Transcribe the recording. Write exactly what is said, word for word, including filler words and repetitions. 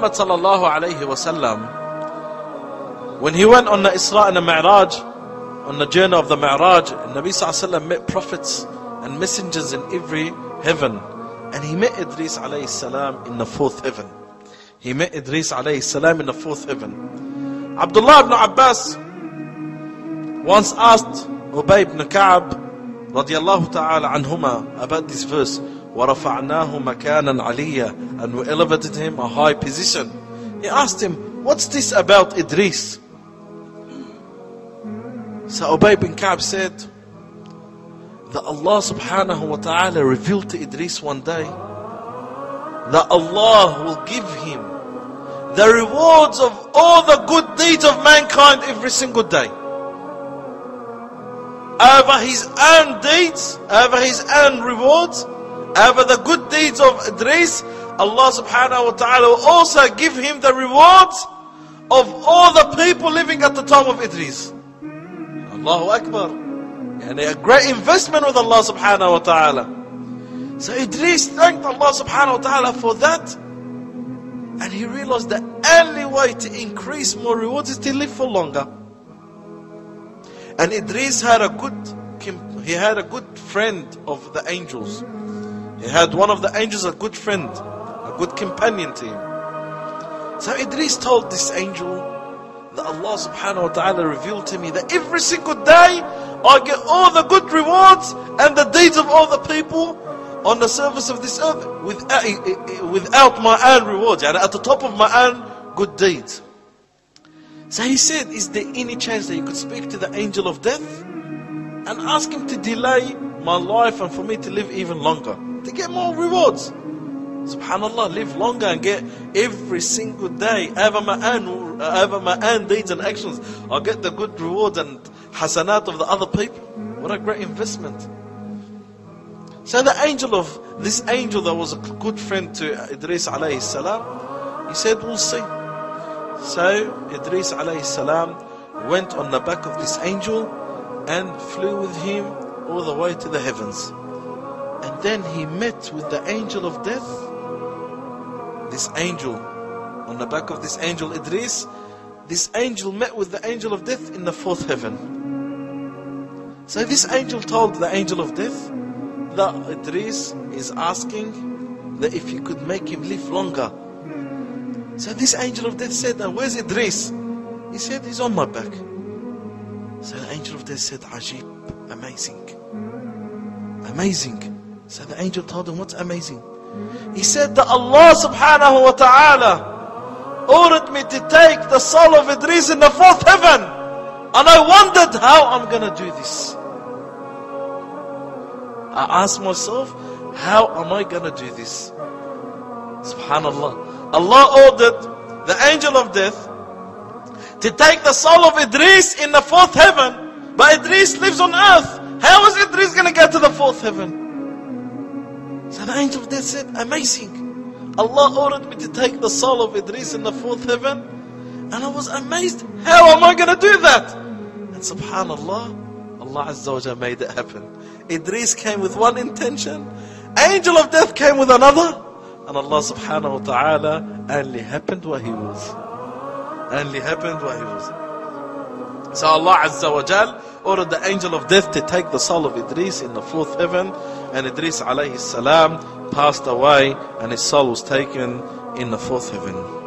Muhammad sallallahu alayhi wa sallam, when he went on the Isra and the Mi'raj, on the journey of the Mi'raj, Nabi sallallahu alayhi wa sallam met prophets and messengers in every heaven. And he met Idris alayhi salam in the fourth heaven. He met Idris alayhi salam in the fourth heaven. Abdullah ibn Abbas once asked Ubay ibn Ka'ab radiyallahu ta'ala anhuma about this verse, وَرَفَعْنَاهُ مَكَانًا عَلِيًّا, and we elevated him a high position. He asked him, what's this about Idris? So Ubay ibn Ka'ab said that Allah subhanahu wa ta'ala revealed to Idris one day that Allah will give him the rewards of all the good deeds of mankind every single day. Over his own deeds, over his own rewards, over the good deeds of Idris, Allah subhanahu wa ta'ala will also give him the rewards of all the people living at the time of Idris. Allahu Akbar. And a great investment with Allah subhanahu wa ta'ala. So Idris thanked Allah subhanahu wa ta'ala for that. And he realized the only way to increase more rewards is to live for longer. And Idris had a good, he had a good friend of the angels. He had one of the angels, a good friend, a good companion to him. So Idris told this angel that Allah subhanahu wa ta'ala revealed to me that every single day I get all the good rewards and the deeds of all the people on the surface of this earth without, without my own rewards, and at the top of my own good deeds. So he said, is there any chance that you could speak to the angel of death and ask him to delay my life and for me to live even longer, to get more rewards? Subhanallah, live longer and get every single day over my own, over my own deeds and actions. I'll get the good rewards and hasanat of the other people. What a great investment. So the angel of, this angel that was a good friend to Idris alayhi salam, he said, we'll see. So Idris alayhi salam went on the back of this angel and flew with him all the way to the heavens. And then he met with the angel of death. This angel, on the back of this angel Idris, this angel met with the angel of death in the fourth heaven. So this angel told the angel of death that Idris is asking that if you could make him live longer. So this angel of death said, where's Idris? He said, he's on my back. So the angel of death said, Ajib, amazing. Amazing. So the angel told him, what's amazing? He said that Allah subhanahu wa ta'ala ordered me to take the soul of Idris in the fourth heaven. And I wondered how I'm going to do this. I asked myself, how am I going to do this? Subhanallah. Allah ordered the angel of death to take the soul of Idris in the fourth heaven. But Idris lives on earth. How is Idris going to get to the fourth heaven? So the angel of death said, amazing. Allah ordered me to take the soul of Idris in the fourth heaven. And I was amazed. How am I going to do that? And subhanallah, Allah Azza wa Jalla made it happen. Idris came with one intention. Angel of death came with another. And Allah subhanahu wa ta'ala only happened what he was. Only happened what he was. So Allah Azza wa Jalla ordered the angel of death to take the soul of Idris in the fourth heaven. And Idris alayhi salam passed away and his soul was taken in the fourth heaven.